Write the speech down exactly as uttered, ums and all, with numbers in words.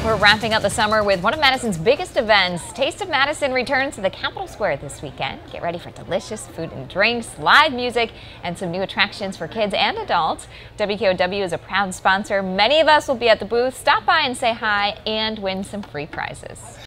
We're wrapping up the summer with one of Madison's biggest events. Taste of Madison returns to the Capitol Square this weekend. Get ready for delicious food and drinks, live music, and some new attractions for kids and adults. W K O W is a proud sponsor. Many of us will be at the booth. Stop by and say hi and win some free prizes.